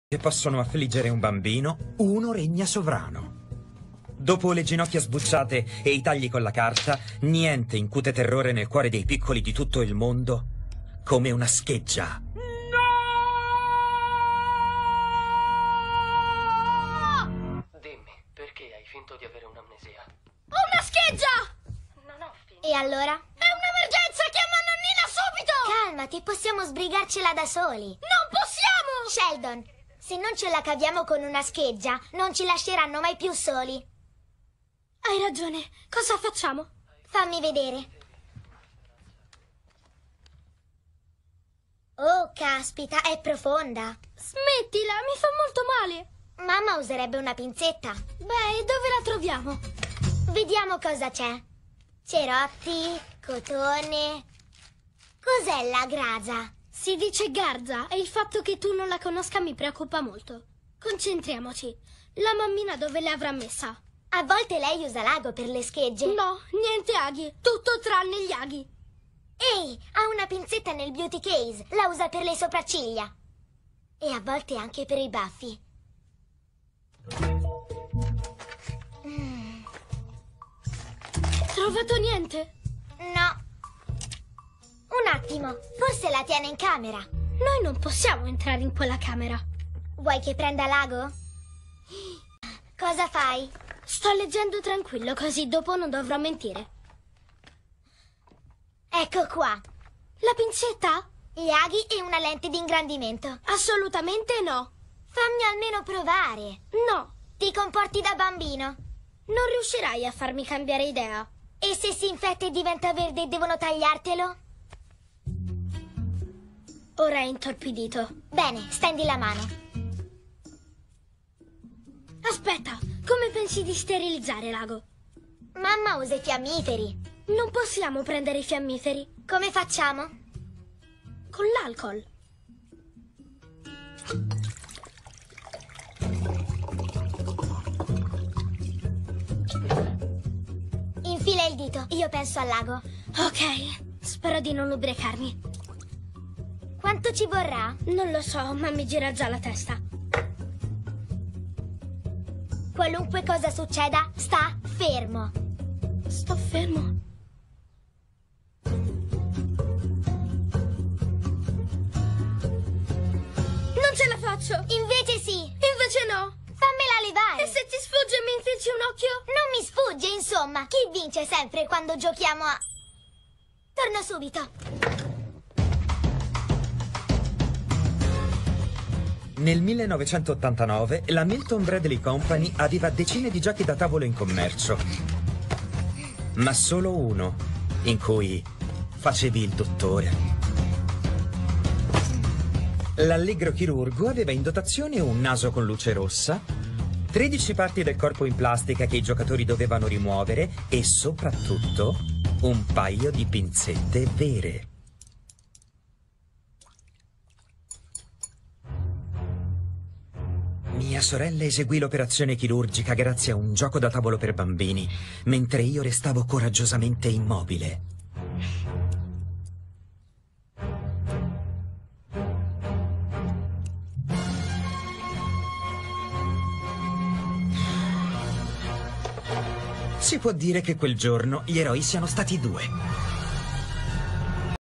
che possono affliggere un bambino, uno regna sovrano. Dopo le ginocchia sbucciate e i tagli con la carta, niente incute terrore nel cuore dei piccoli di tutto il mondo come una scheggia. Dimmi, perché hai finto di avere un'amnesia? Ho una scheggia! Non ho finto. E allora? È un'emergenza! Chiama nonnina subito! Calmati, possiamo sbrigarcela da soli. Non possiamo! Sheldon, se non ce la caviamo con una scheggia, non ci lasceranno mai più soli. Hai ragione. Cosa facciamo? Fammi vedere. Oh, caspita, è profonda. Smettila, mi fa molto male. Mamma userebbe una pinzetta. Beh, e dove la troviamo? Vediamo cosa c'è. Cerotti, cotone. Cos'è la graza? Si dice garza e il fatto che tu non la conosca mi preoccupa molto. Concentriamoci. La mammina dove le avrà messa? A volte lei usa l'ago per le schegge. No, niente aghi. Tutto tranne gli aghi. Ehi, ha una pinzetta nel beauty case. La usa per le sopracciglia. E a volte anche per i baffi. Trovato niente? No. Un attimo, forse la tiene in camera. Noi non possiamo entrare in quella camera. Vuoi che prenda l'ago? Cosa fai? Sto leggendo tranquillo, così dopo non dovrò mentire. Ecco qua. La pincetta? Gli aghi e una lente di ingrandimento. Assolutamente no. Fammi almeno provare. No, Ti comporti da bambino. non riuscirai a farmi cambiare idea. E se si infetta e diventa verde devono tagliartelo? Ora è intorpidito. Bene, stendi la mano. Aspetta, come pensi di sterilizzare l'ago? Mamma usa i fiammiferi. Non possiamo prendere i fiammiferi. Come facciamo? Con l'alcol. Infila il dito, io penso al lago. Ok, spero di non ubriacarmi. Quanto ci vorrà? Non lo so, ma mi gira già la testa. Qualunque cosa succeda, sta fermo. Sto fermo. Non ce la faccio! Invece sì. Invece no! Fammela levare. E se ti sfugge e mi infilzi un occhio? Non mi sfugge, insomma. Chi vince sempre quando giochiamo a... Torno subito. Nel 1989 la Milton Bradley Company aveva decine di giochi da tavolo in commercio, ma solo uno in cui facevi il dottore. L'allegro chirurgo aveva in dotazione un naso con luce rossa, 13 parti del corpo in plastica che i giocatori dovevano rimuovere e soprattutto un paio di pinzette vere. Mia sorella eseguì l'operazione chirurgica grazie a un gioco da tavolo per bambini, mentre io restavo coraggiosamente immobile. Si può dire che quel giorno gli eroi siano stati due.